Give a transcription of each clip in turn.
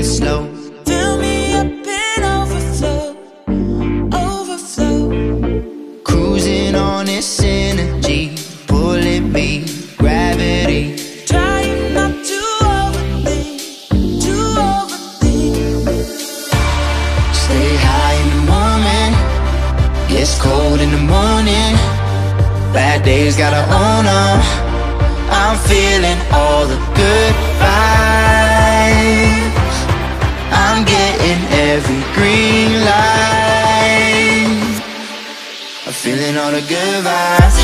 it slow. Fill me up and overflow, overflow. Cruising on this energy, pulling me, gravity. Trying not to overthink, to overthink. Stay high in the moment, gets cold in the morning. Bad days gotta own 'em. I'm feeling all the good vibes. I'm getting every green light. I'm feeling all the good vibes.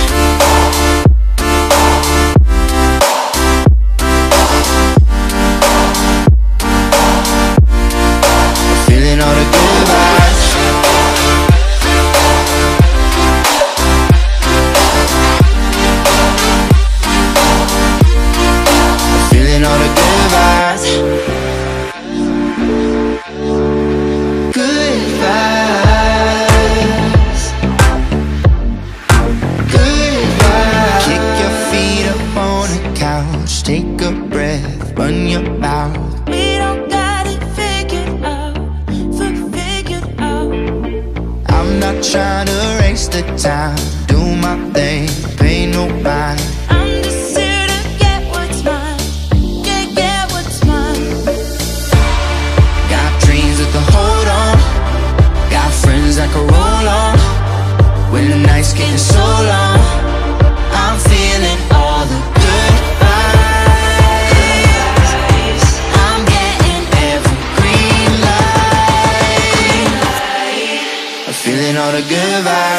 I'm feeling all the good vibes. All the good vibes. Good vibes. Good vibes. Kick your feet up on the couch, take a breath, run your mouth. We don't got it figured out, figured out. I'm not trying to waste the time, do my thing, pay no mind. I'm just here to get what's mine, get what's mine. Got dreams with the hold on, got friends that can roll on. When the night's getting so long, I'm feeling all the good vibes. I'm getting every green light. I'm feeling all the good vibes.